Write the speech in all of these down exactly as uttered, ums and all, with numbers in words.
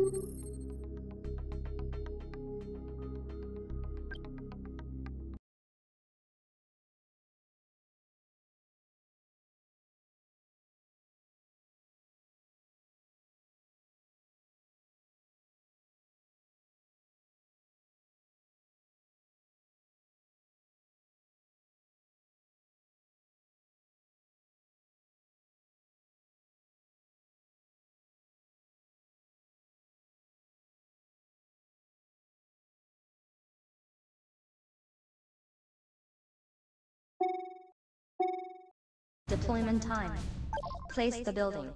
Deployment time. Place the building.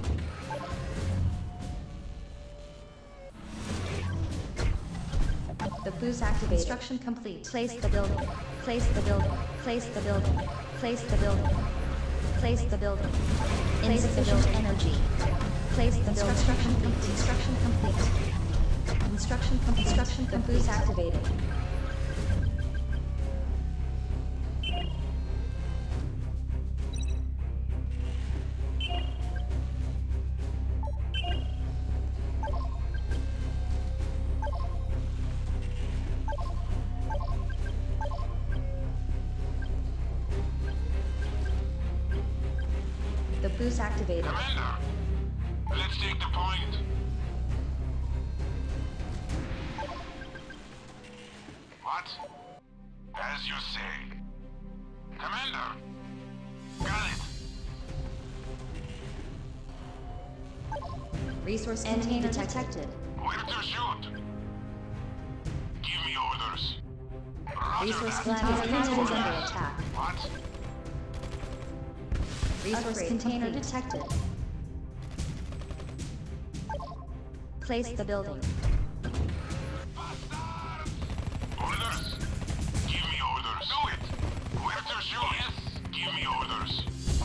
The boost activated. Construction complete. Place the building. Place the building. Place the building. Place the building. Place the building. Insufficient energy. Place the building. Construction complete. Construction complete. Construction complete. Construction complete. The boost activated. The boost activated. Commander, let's take the point. What? As you say. Commander, got it. Resource container detected. Where to shoot? Give me orders. Roger Resource that. container is Orders. under attack. What? Resource Upgrade container complete. detected. Place the building. Bastards! Orders. Give me orders. Do it. Where to shoot? Yes. Give me orders.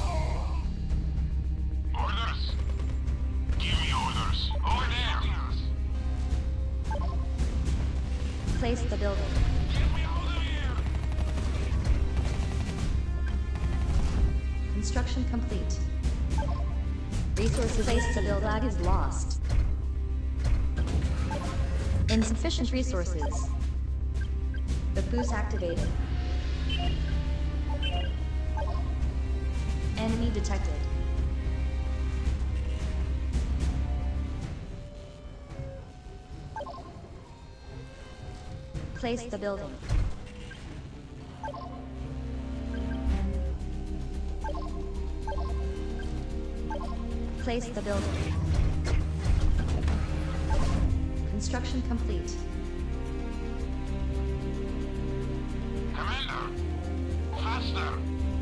Orders. Give me orders. Over there. Place the building. Get me out of here. Construction complete. Resources. Place the building. Flag is lost. Insufficient resources. The boost activated. Enemy detected. Place the building. Place the building. Construction complete. Commander, faster.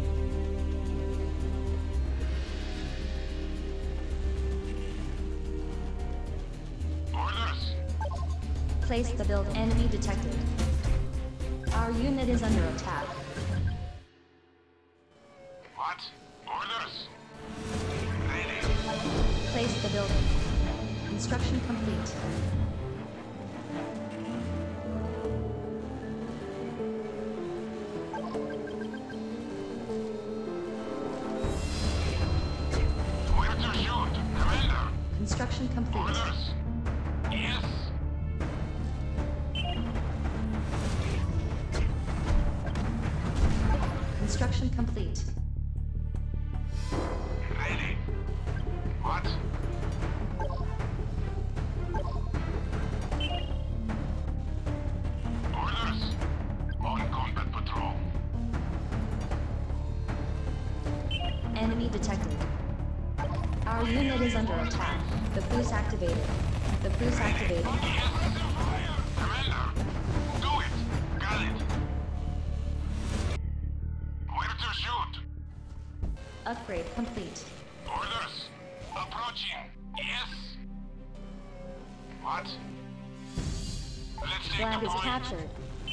Orders. Place the building. Enemy detected. Our unit is under attack. What? Orders. Ready. Place the building. Construction complete. Where to shoot? Commander. Construction complete. Orders. Yes. Construction complete. Ready. What? Orders. On combat patrol. Enemy detected. Our unit is under attack. The boost activated. The boost activated. Yes, fire. Commander. Do it. Got it. Where to shoot? Upgrade complete. Orders. Approaching. Yes. What? Let's take Flag the is point. captured.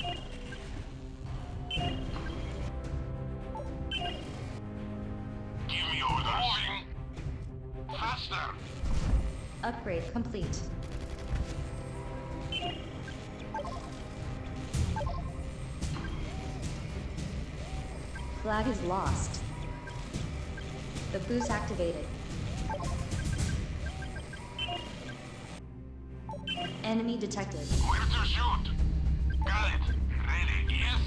Give me orders. Faster. Upgrade complete. Flag is lost. The boost activated. Enemy detected. Where to shoot? Got it. Ready. Yes.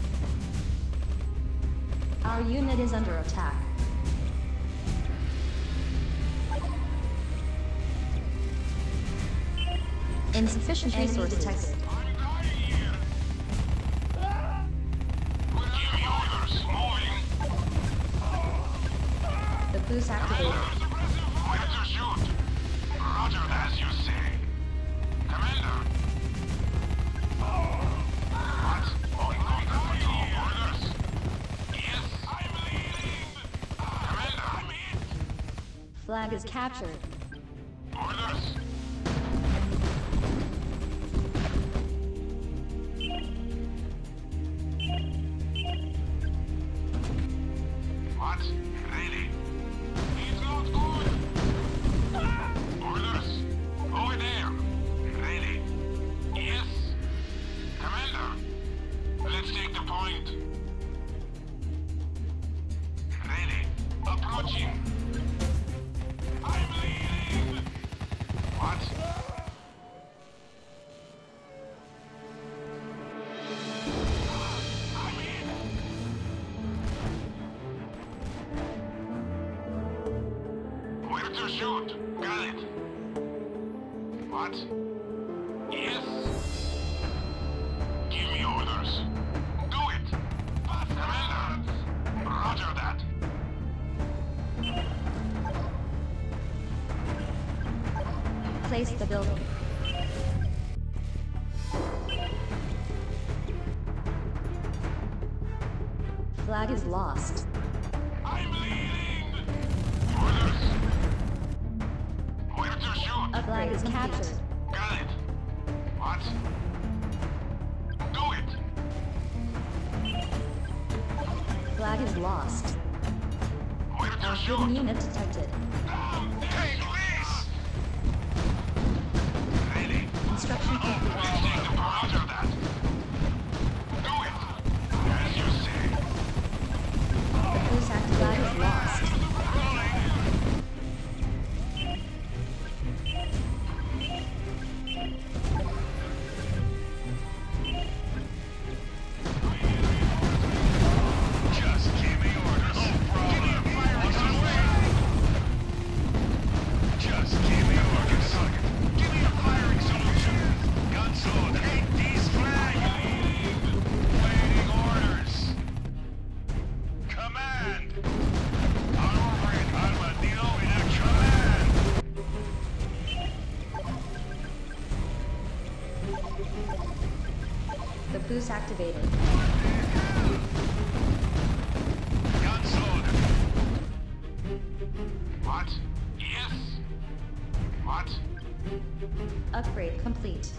Our unit is under attack. Insufficient resources detected. I'm dying here. Give me orders. Moving. The boost activated. Where to shoot? Roger, as you say. Commander. What? On contact patrol. Orders. Yes, I'm leading. Commander, I'm hit. Flag is captured. Orders. What? Ready? It's not good. Orders. Over there. Ready. Yes. Commander. Let's take the point. Ready. Approaching. I'm leading. What? I'm in. Where to shoot? Got it. What? Yes. Give me orders. Do it. Commander. Roger that. Place the building. Flag is lost. I'm leading. Orders. Where to shoot? A flag is complete. captured. Got it. What? Do it. Flag is lost. Where to Hidden shoot? unit detected. Take this. Ready. Construction complete. Let's take the Roger that. Do it. As you say. The boost activated. Flag is lost. Just give me orders. No problem. Give me a firing solution. Just give me orders. Give me a firing solution. Guns loaded. Take these flags. Waiting orders. Command. On over it, Armadillo in a command. The boost activated. Guns loaded. What? Yes. What? Upgrade complete.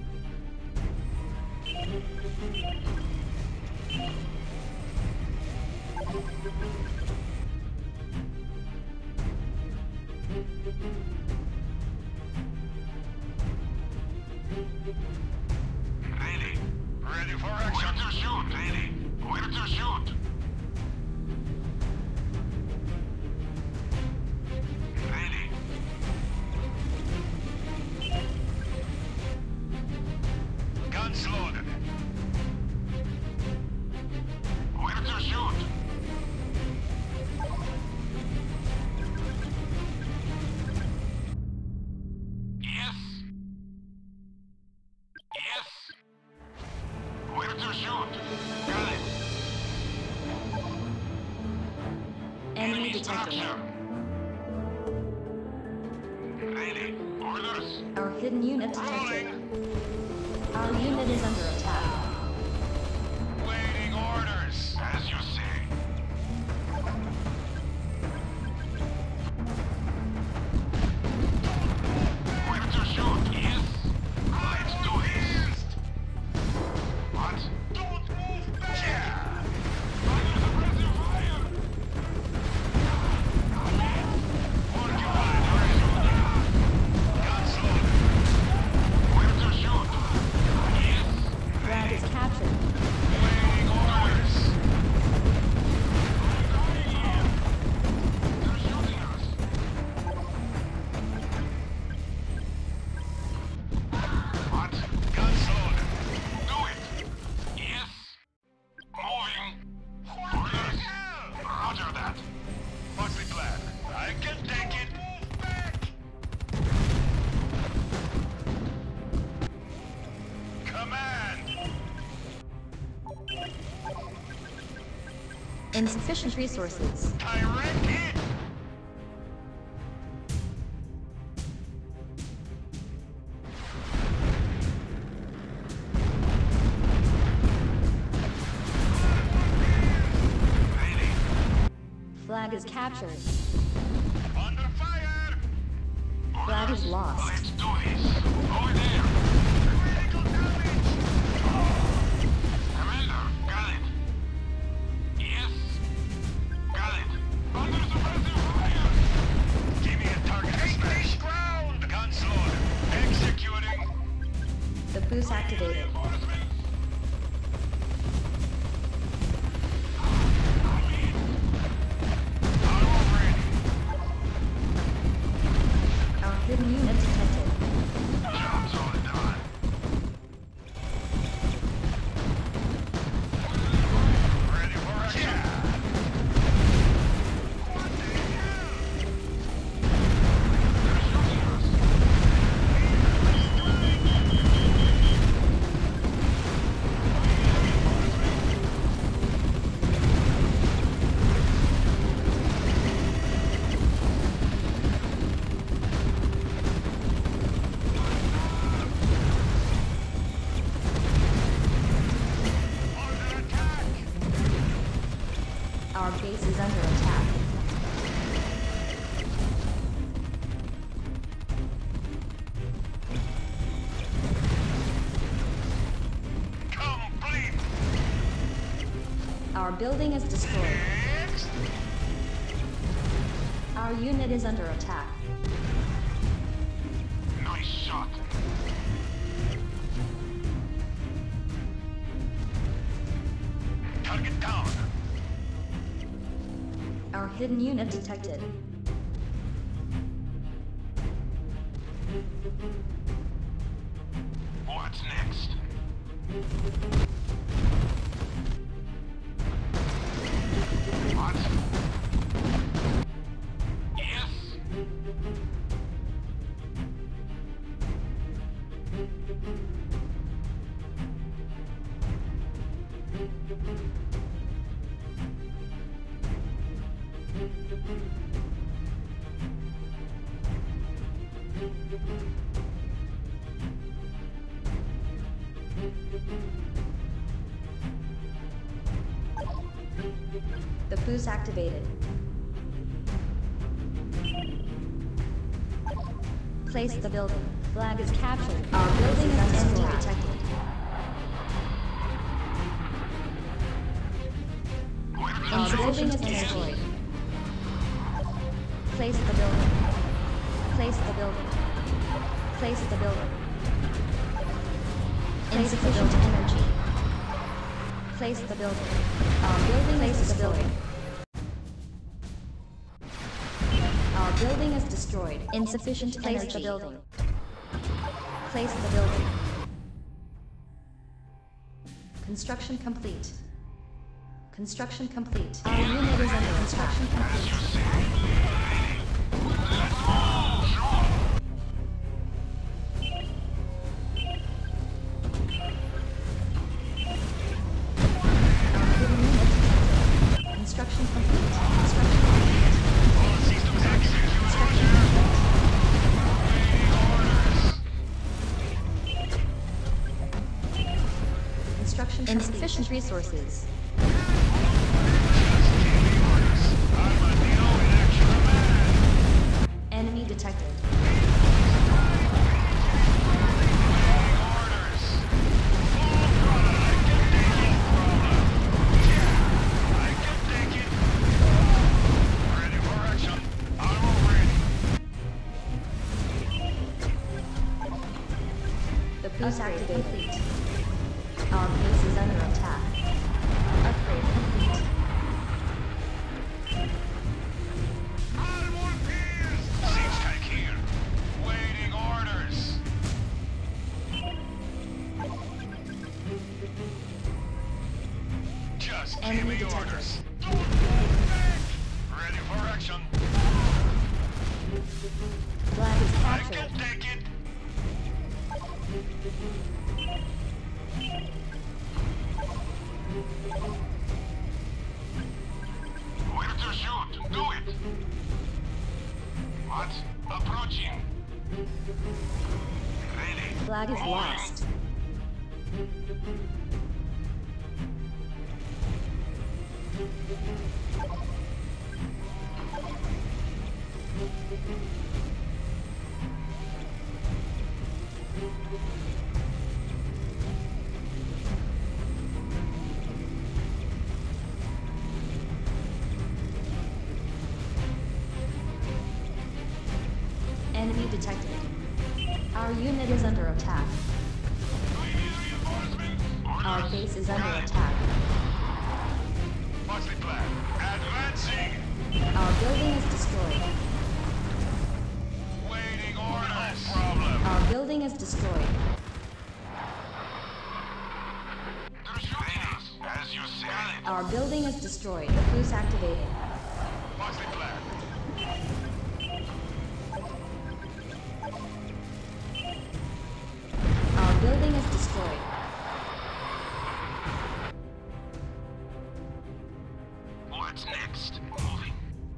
Ready. Ready for action. Where to shoot? Ready. Where to shoot? Ready. Guns loaded. Where to shoot? Yes. Yes. Where to shoot? Got it. Enemy detected. structure. Ready. Orders. Our hidden unit detected. Our unit is under attack. Waiting orders. As you say. Where to shoot? Yes. Let's do this. What? Don't move back. Yeah. Under suppressive fire. What do you want to do? Guns loaded. Where to shoot? Yes. Flag is Insufficient resources. Direct hit! Flag is captured. Under fire! Flag is lost. Let's do this! Over there! Critical damage! Commander, got it! Yes? Got it! Under suppressive fire! Give me a target. Take this ground! Guns loaded. Executing! The boost activated. Reinforcements! Armor ready! Our hidden unit detected. Job's all done. Ready for action. What the hell? They're shooting us. Under attack. Our base is under attack. Complete. Our building is destroyed. Next. Our unit is under attack. Nice shot. Target down. Our hidden unit detected. What's next? What? Yes? The boost activated. Place the building. Flag is captured. Our building is under attack. Detected. Our building is destroyed. Place the building. Place the building. Place the building. Insufficient energy. Place the building. Our building is destroyed. Our building is destroyed. Insufficient energy. Place the building. Place the building. Construction complete. Construction complete. Our unit is under construction complete. Construction complete. Construction complete. All systems active. Construction complete. Construction complete. Insufficient resources. I'm a Neo in action command. Enemy detected. Orders. Full throttle. I can take it, problem. I can take it. Ready for action. Armor ready. The boost activated. Complete. Our base is under attack. Upgrade complete. Armor pierced. Siege tank here. Waiting orders. Just give Enemy me detected. orders. Don't hold back. Ready for action. Flag is I captured. can take it. What? Approaching. Ready. Flag is Moving. lost. Enemy detected. Our unit is under attack. I need reinforcements. Our Orders. base is under Got it. attack. What's the plan? Advancing. Our building is destroyed. Waiting orders. No problem. Our building is destroyed. They're shooting us. As you said. Our building is destroyed. Recluse activated. What's the plan? Our building is destroyed. What's next? Moving.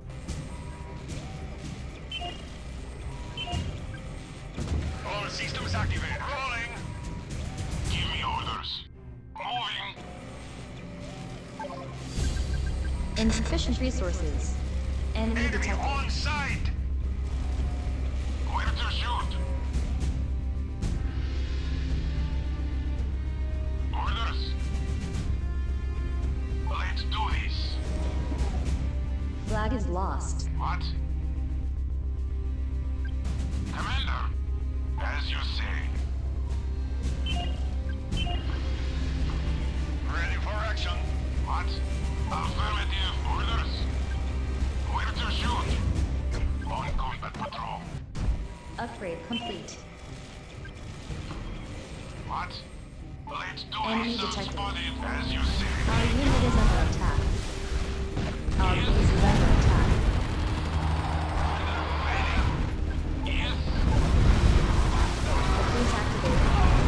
All systems activated. Rolling. Give me orders. Moving. Insufficient resources. Enemy Enemy detected. on site. Where to shoot? Orders. Let's do this. Flag is lost. What? Commander, as you say. Ready for action. What? Affirmative. Orders. Where to shoot? On combat patrol. Upgrade complete. What? Let's do Enemy this. detected. Spotted, as you say. Our unit is under attack. Our base is under attack. Yes. Recluse activated.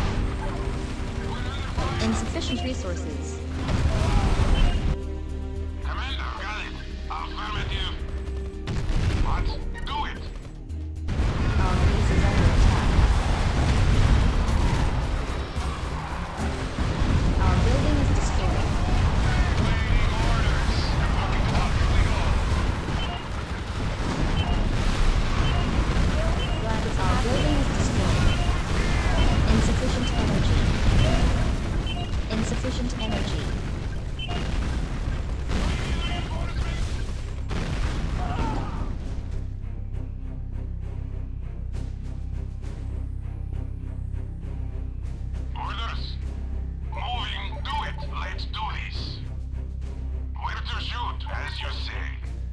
Insufficient resources. Commander, got it. Affirmative. What? Do it. Our base is under attack. Our building is destroyed. Waiting orders. Up we go. Flag is our building is destroyed. Insufficient energy. Insufficient energy. Orders. Moving. Do it. Let's do this. Where to shoot, as you say.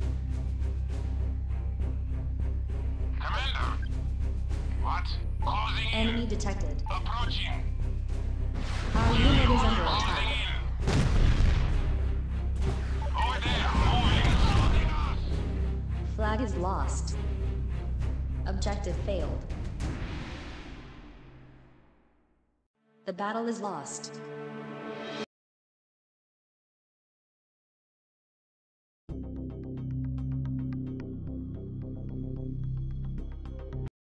Commander. What? Closing in. Enemy detected. Approaching. Our unit is under Closing attack. in. Over there. Moving. Shooting us. Flag is lost. Objective failed. The battle is lost.